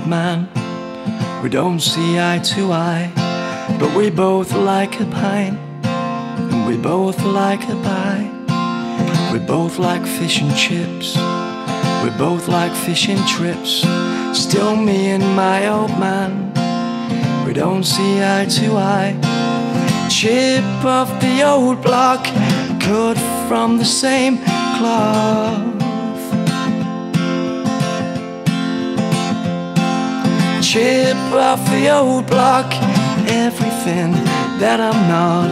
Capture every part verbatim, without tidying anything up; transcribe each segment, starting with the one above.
man. We don't see eye to eye, but we both like a pint, and we both like a pie. We both like fish and chips, we both like fishing trips. Still me and my old man, we don't see eye to eye. Chip off the old block, cut from the same cloth. Chip off the old block, everything that I'm not.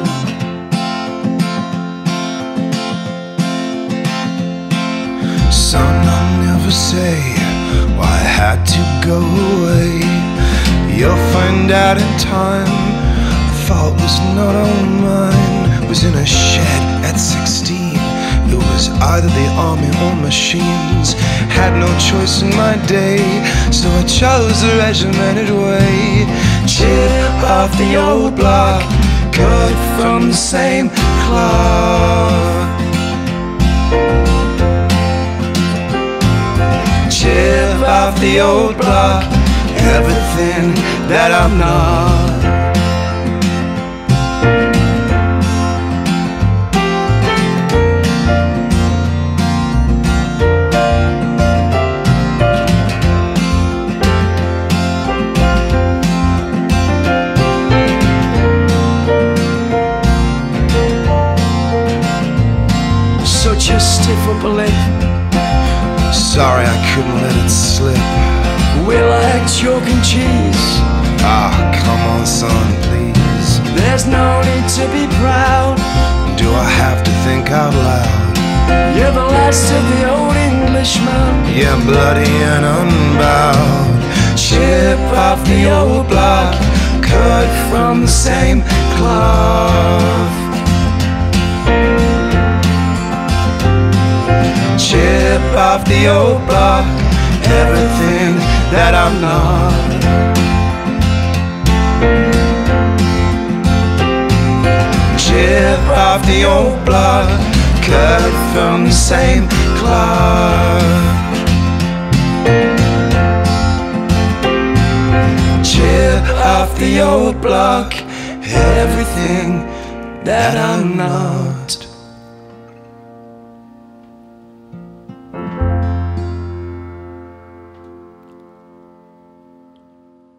Son, I'll never say why I had to go away. You'll find out in time. The fault was not all mine. Was in a shed at sixteen. It was either the army or machines. Had no choice in my day, so I chose the regimented way. Chip off the old block, cut from the same cloth. Chip off the old block, everything that I'm not. Such a stiff upper lip. Sorry I couldn't let it slip. We like chalk and cheese. Ah, come on son, please. There's no need to be proud. Do I have to think out loud? You're the last of the old Englishmen. Yeah, bloody and unbowed. Chip off the old block, cut from the same cloth. Chip off the old block, everything that I'm not. Chip off the old block, cut from the same cloth. Chip off the old block, everything that I'm not.